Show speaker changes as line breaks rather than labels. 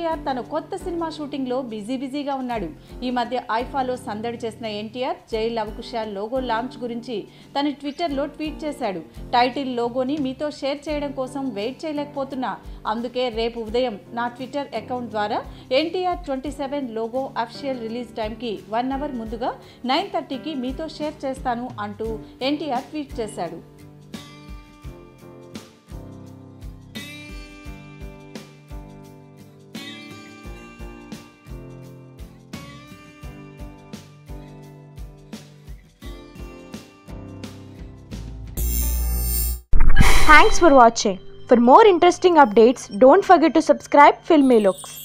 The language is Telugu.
ఎన్టీఆర్ తన కొత్త సినిమా షూటింగ్లో బిజీగా ఉన్నాడు. ఈ మధ్య ఐఫాలో సందడి చేసిన ఎన్టీఆర్ జై లవకుశ లోగో లాంచ్ గురించి తన ట్విట్టర్లో ట్వీట్ చేశాడు. టైటిల్ లోగోని మీతో షేర్ చేయడం కోసం వెయిట్ చేయలేకపోతున్నా, అందుకే రేపు ఉదయం నా ట్విట్టర్ అకౌంట్ ద్వారా NTR27 లోగో అఫీషియల్ రిలీజ్ టైంకి 1 అవర్ ముందుగా 9:30కి మీతో షేర్ చేస్తాను అంటూ ఎన్టీఆర్ ట్వీట్ చేశాడు.
Thanks for watching. For more interesting updates, don't forget to subscribe Filmylooks.